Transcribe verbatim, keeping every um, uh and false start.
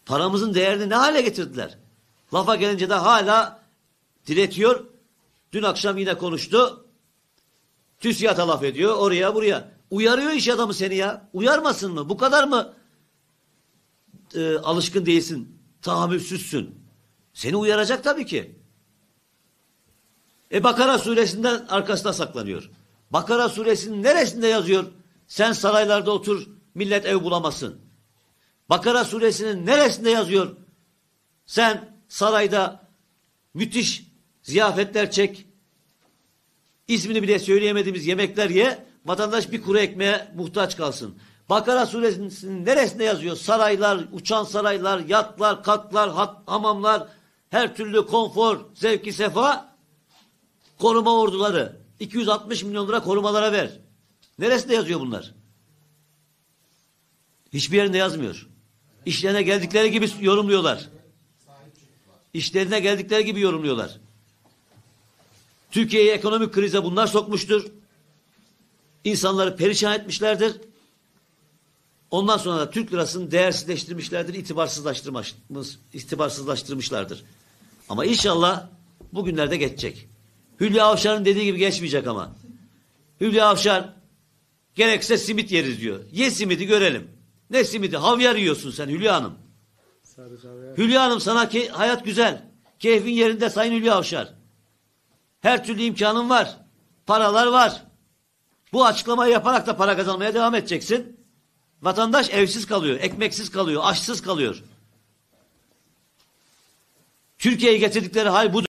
Paramızın değerini ne hale getirdiler? Lafa gelince de hala diretiyor. Dün akşam yine konuştu. TÜSİAD'a laf ediyor. Oraya buraya. Uyarıyor iş adamı seni ya. Uyarmasın mı? Bu kadar mı e, alışkın değilsin? Tahammülsüzsün. Seni uyaracak tabii ki. E Bakara suresinden arkasına saklanıyor. Bakara suresinin neresinde yazıyor? Sen saraylarda otur, millet ev bulamasın. Bakara suresinin neresinde yazıyor? Sen sarayda müthiş ziyafetler çek, İsmini bile söyleyemediğimiz yemekler ye, vatandaş bir kuru ekmeğe muhtaç kalsın. Bakara suresinin neresinde yazıyor? Saraylar, uçan saraylar, yatlar, katlar, hat, hamamlar, her türlü konfor, zevki sefa, koruma orduları. iki yüz altmış milyon lira korumalara ver. Neresinde yazıyor bunlar? Hiçbir yerinde yazmıyor. İşlerine geldikleri gibi yorumluyorlar. İşlerine geldikleri gibi yorumluyorlar. Türkiye'yi ekonomik krize bunlar sokmuştur. İnsanları perişan etmişlerdir. Ondan sonra da Türk lirasını değersizleştirmişlerdir, itibarsızlaştırmış, itibarsızlaştırmışlardır. Ama inşallah bugünlerde geçecek. Hülya Avşar'ın dediği gibi geçmeyecek ama. Hülya Avşar gerekse simit yeriz diyor. Ye simidi görelim. Ne simidi? Havyar yiyorsun sen Hülya Hanım. Hülya Hanım sana ki hayat güzel. Keyfin yerinde Sayın Hülya Avşar. Her türlü imkanın var. Paralar var. Bu açıklamayı yaparak da para kazanmaya devam edeceksin. Vatandaş evsiz kalıyor, ekmeksiz kalıyor, aşsız kalıyor. Türkiye'yi getirdikleri hal budur.